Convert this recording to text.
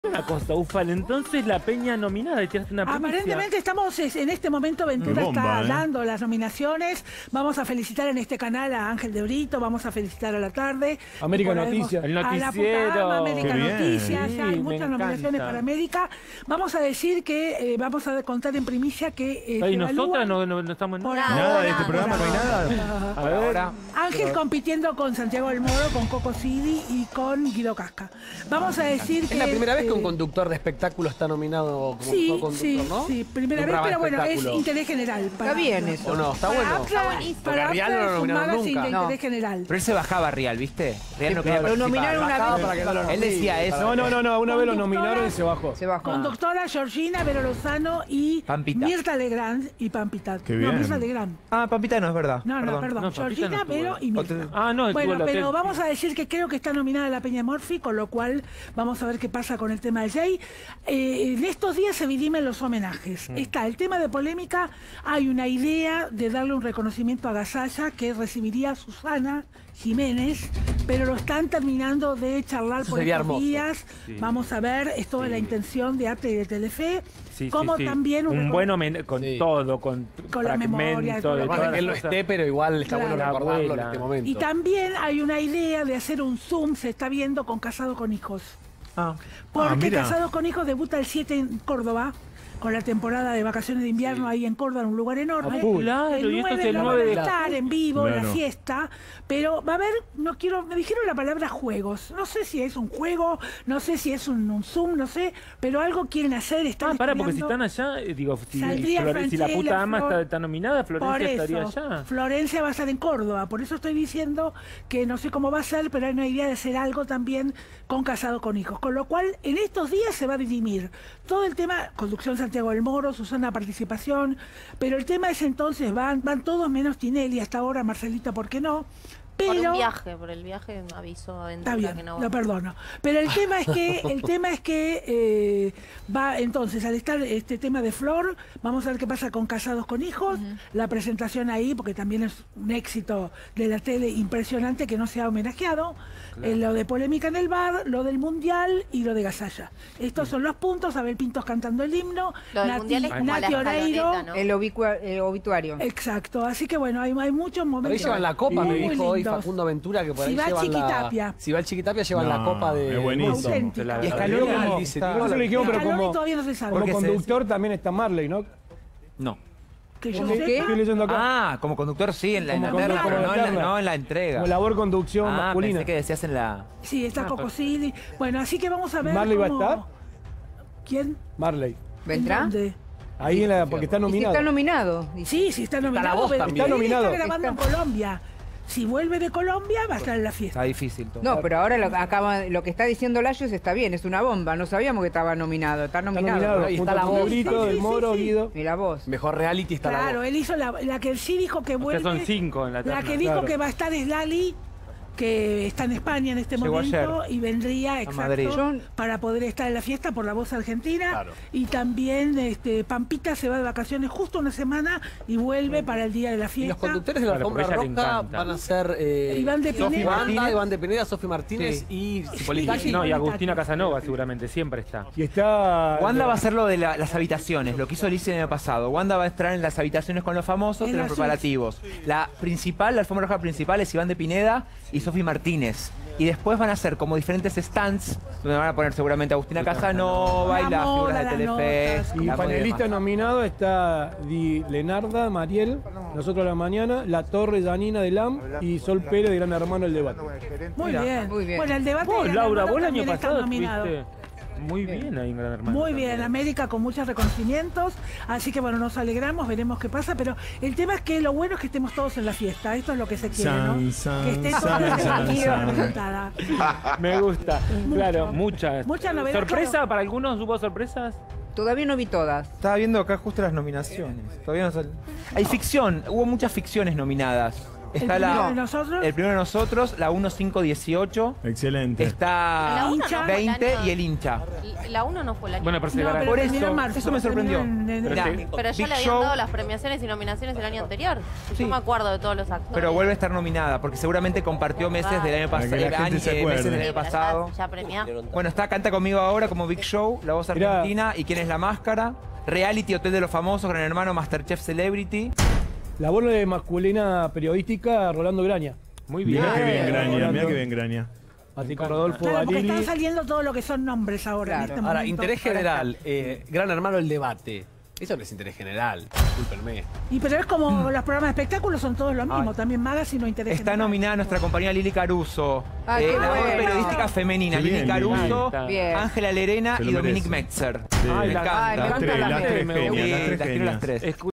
Una cosa, Ufal, entonces la peña nominada, tiraste una primicia. Aparentemente estamos en este momento, Ventura está dando las nominaciones. Vamos a felicitar en este canal a Ángel de Brito, vamos a felicitar a La Tarde. América Noticias. El A la noticiero. puta ama, América Noticias, Sí, ya hay me muchas encanta. nominaciones para América. Vamos a decir que, vamos a contar en primicia que... ¿Y nosotras no estamos en Por nada? ahora, Nada de este programa, no hay nada. A ver, Ángel compitiendo con Santiago del Moro, con Coco Cidi y con Guido Casca. Vamos a decir que... Es la primera vez que un conductor de espectáculo está nominado como Sí, mejor conductor, sí, ¿no? sí, primera Un vez, programa pero de bueno, es espectáculo. interés general. Está bien eso. ¿O no? ¿Está Para bueno? Aptra, para Porque a Rial Aptra no lo es un nominaron magazine nunca. de No. interés general. Pero él se bajaba a Real, ¿viste? Real no Sí, quería claro. Lo nominaron una Bajaba vez. para que no lo Él decía eso. No, una vez lo nominaron y se bajó. Se bajó. Conductora Georgina, Vero Lozano y Pampita. Mirta Legrand y Pampita. Qué No, bien. Mirta Legrand. Ah, Pampita no es verdad. No, perdón. No, Pampita Georgina, no estuvo Vero ahí. y Mirta. Ah, no, estuvo Bueno, en el pero hotel. vamos a decir que creo que está nominada la Peña Morphy, con lo cual vamos a ver qué pasa con el tema de Jay. En estos días se dirimen los homenajes. Está el tema de polémica, hay una idea de darle un reconocimiento a Gasalla que recibiría Susana Jiménez, pero lo están terminando de charlar Eso por sería estos hermoso. días. Sí. Vamos a ver, es toda la intención de Arte y de Telefe, Sí, como sí. también un buen homenaje con Sí. todo, con la memoria, fragmentos con de la- Aparte todas que él no las cosas. esté, pero igual está Claro. bueno La recordarlo en abuela. este momento. y también hay una idea de hacer un Zoom, se está viendo con Casado con Hijos. Ah. Porque mira. Casado con Hijos debuta el 7 en Córdoba, con la temporada de vacaciones de invierno ahí en Córdoba, en un lugar enorme. Ah, claro, El y esto 9 es el no 9 van a de... estar en vivo, en la Claro. fiesta, pero va a haber, no quiero, me dijeron la palabra juegos. No sé si es un juego, no sé si es un Zoom, no sé, pero algo quieren hacer, están Pará, porque si estudiando. están allá, digo, si Saldría si la Franchella, puta ama Flor- está nominada, Por Florencia estaría eso, allá. Florencia va a estar en Córdoba, por eso estoy diciendo que no sé cómo va a ser, pero hay una idea de hacer algo también con Casado con Hijos. Con lo cual, en estos días se va a dirimir todo el tema, conducción Santiago del Moro, Susana participación, pero el tema es entonces, van todos menos Tinelli hasta ahora, Marcelita, ¿por qué no? Por Pero, un viaje, por el viaje aviso a está Ventura bien, que no lo va. perdono. Pero el tema es que va entonces al estar este tema de Flor, vamos a ver qué pasa con Casados con Hijos, la presentación ahí, porque también es un éxito de la tele impresionante que no se ha homenajeado, lo de polémica en el bar, lo del Mundial y lo de Gasalla. Estos son los puntos, Abel Pintos cantando el himno, Lo del Mundial es como la Nati Oreiro. escaloneta, ¿no? El obituario. Exacto, así que bueno, hay muchos Por ahí momentos. llevan la copa, me muy dijo hoy lindos. Facundo Ventura, que por ahí Si va llevan Chiquitapia. Si va el Chiquitapia, llevan No, la copa de... es buenísimo. Auténtica. La Y verdad. Scaloni Real, como dice, está- digo, Eso le dijimos, pero Scaloni como, todavía no se sabe. como ¿Por qué se conductor también está Marley, ¿no? No. Que yo ¿Qué? sepa. Estoy leyendo acá. Ah, como conductor sí, en la Como terna, conductor, pero no en la, terna. no en la entrega. Como labor conducción Ah, masculina. pensé que decías en la... Sí, está Coco Cidi. Bueno, así que vamos a ver. ¿Marley va a cómo- estar? ¿Quién? Marley. ¿Vendrá? ¿Dónde? Ahí porque está Y si nominado. está nominado. Sí, sí, está nominado. La Voz pero también. él Está nominado. Está grabando en Colombia. Si vuelve de Colombia, va a estar en la fiesta. Está difícil todo. No, pero ahora lo que está diciendo Layos está bien, es una bomba. No sabíamos que estaba nominado. Está Está nominado. nominado. Ahí Junto está a la voz. Brito, Sí, del sí, Moro, sí, sí. Guido. Mira vos. Mejor reality está la Claro, voz. él hizo la que sí dijo que Ustedes vuelve. son 5 en la terna. La que dijo Claro. que va a estar es Lali, que está en España en este Llegó momento ayer y vendría Madrid. exacto para poder estar en la fiesta por La Voz Argentina. Claro. Y también Pampita se va de vacaciones justo una semana y vuelve para el día de la Y los fiesta. conductores de la Claro, alfombra porque a ella le roja encanta. van a ser Iván de Sofi Pineda. Banda, Iván de Pineda, Sofi Martínez y Cipolita. Sí, No, y sí. Agustina Casanova seguramente, siempre está. Y está... Wanda va a hacer lo de las habitaciones, lo que hizo Alicia el año pasado. Wanda va a entrar en las habitaciones con los famosos En de la los preparativos. La alfombra roja principal es Iván de Pineda y Sofi Martínez. Y después van a hacer como diferentes stands, donde van a poner seguramente Agustina Casanova y La las moda, figuras de las Telefe. notas. Y la moda panelista demás. nominado está Di Lenarda, Mariel, Nosotros a la Mañana, La Torre, Janina de LAM y Sol Pérez de Gran Hermano El Debate. Muy bien. muy bien. Bueno, el debate Vos, de Gran Laura, Hermano vos el año también está pasado nominado. estuviste muy bien ahí en Gran Hermano. Muy bien, América con muchos reconocimientos, así que bueno, nos alegramos, veremos qué pasa, pero el tema es que lo bueno es que estemos todos en la fiesta, esto es lo que se quiere, ¿no? San, san, Que estén todos san, san, reunidos, san. representada. Me gusta. Claro, muchas. Muchas novedades, ¿Sorpresa? claro. ¿Para algunos hubo sorpresas? Todavía no vi todas. Estaba viendo acá justo las nominaciones. Todavía no sal... Hay ficción, hubo muchas ficciones nominadas. Está ¿El primero la, de nosotros? el primero de nosotros, la 1518. Excelente. Está La uno no fue el 20 año- y el hincha. La 1 no fue el año. Bueno, pero se No, gana. pero Por terminó eso, en marzo, eso me sorprendió. terminó en- Mirá, Pero ya Big le habían Show, dado las premiaciones y nominaciones el año anterior. Sí. Yo me acuerdo de todos los actores. pero vuelve a estar nominada, porque seguramente compartió meses del año Para que pasado. la gente se acuerde. Meses del Sí, año pero pasado. Ya premiada. Bueno, está Canta Conmigo Ahora como Big Show, La Voz Mirá. Argentina, ¿Y quién es la máscara? Reality, Hotel de los Famosos, Gran Hermano, Masterchef Celebrity. La voz de masculina periodística, Rolando Graña. Muy bien. Mirá qué bien Bien. Graña, mirá qué bien Graña. Así con Rodolfo Claro, porque Barili. están saliendo todo lo que son nombres ahora. Claro. En este Ahora, momento. interés general, Gran Hermano el debate. Eso no es interés general, discúlpenme. Y pero es como los programas de espectáculos son todos lo mismo. Ay. También Magazine o interés Está general. nominada nuestra compañera Lili Caruso, Ay, qué la voz bueno. periodística femenina, Qué Lili bien, Caruso, Lili. Bien. Ángela Lerena Se y lo Dominique merece. Metzer. Sí. Me Ay, encanta. Ay, me Las encanta tres, la las tres me genias, gusta. las tres Las quiero las genias. tres.